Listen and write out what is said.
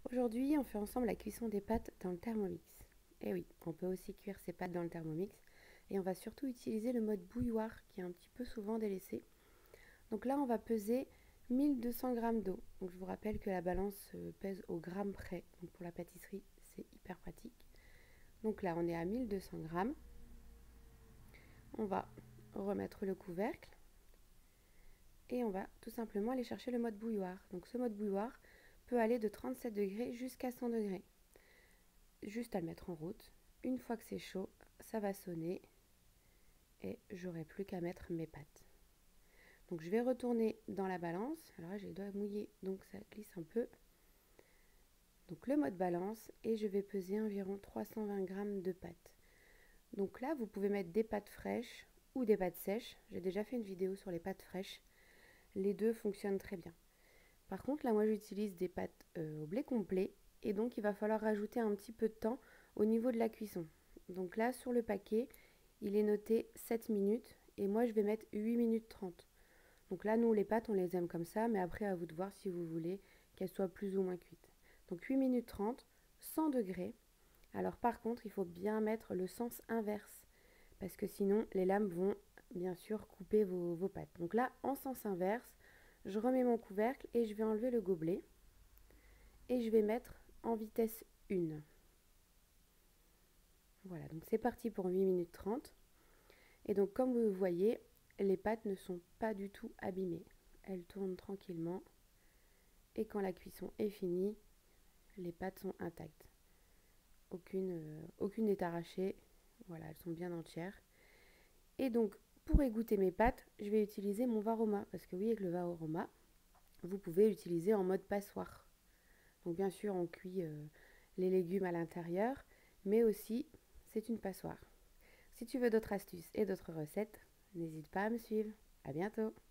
Aujourd'hui, on fait ensemble la cuisson des pâtes dans le Thermomix. Et oui, on peut aussi cuire ses pâtes dans le Thermomix. Et on va surtout utiliser le mode bouilloire qui est un petit peu souvent délaissé. Donc là, on va peser 1200 g d'eau. Donc je vous rappelle que la balance pèse au gramme près. Donc pour la pâtisserie, c'est hyper pratique. Donc là, on est à 1200 g. On va remettre le couvercle. Et on va tout simplement aller chercher le mode bouilloire. Donc ce mode bouilloire peut aller de 37 degrés jusqu'à 100 degrés. Juste à le mettre en route. Une fois que c'est chaud, ça va sonner et j'aurai plus qu'à mettre mes pâtes. Donc je vais retourner dans la balance. Alors là j'ai les doigts mouillés donc ça glisse un peu. Donc le mode balance et je vais peser environ 320 g de pâtes. Donc là vous pouvez mettre des pâtes fraîches ou des pâtes sèches. J'ai déjà fait une vidéo sur les pâtes fraîches. Les deux fonctionnent très bien. Par contre là moi j'utilise des pâtes au blé complet et donc il va falloir rajouter un petit peu de temps au niveau de la cuisson. Donc là sur le paquet il est noté 7 minutes et moi je vais mettre 8 minutes 30. Donc là nous les pâtes on les aime comme ça, mais après à vous de voir si vous voulez qu'elles soient plus ou moins cuites. Donc 8 minutes 30, 100 degrés. Alors par contre il faut bien mettre le sens inverse parce que sinon les lames vont bien sûr couper vos pâtes. Donc là en sens inverse, je remets mon couvercle et je vais enlever le gobelet et je vais mettre en vitesse 1. Voilà, donc c'est parti pour 8 minutes 30. Et donc comme vous voyez, les pâtes ne sont pas du tout abîmées. Elles tournent tranquillement. Et quand la cuisson est finie, les pâtes sont intactes. Aucune n'est arrachée. Voilà, elles sont bien entières. Et donc pour égoutter mes pâtes, je vais utiliser mon Varoma. Parce que oui, avec le Varoma, vous pouvez l'utiliser en mode passoire. Donc bien sûr, on cuit les légumes à l'intérieur, mais aussi c'est une passoire. Si tu veux d'autres astuces et d'autres recettes, n'hésite pas à me suivre. À bientôt!